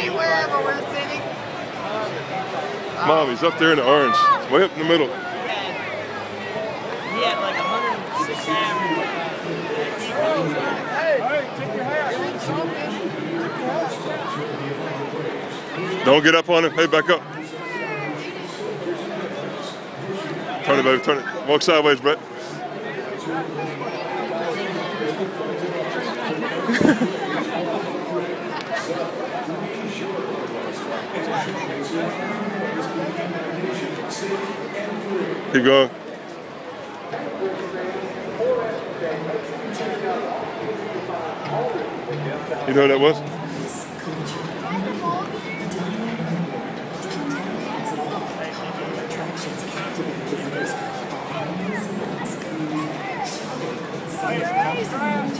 anywhere where we're sitting? Mom, he's up there in the orange. Way up in the middle. He had like 106 average. Hey, take your hat. Don't get up on him. Hey, back up. Turn it, baby. Turn it. Walk sideways, Brett. Keep going. You know what that was? Attractions captivate visitors.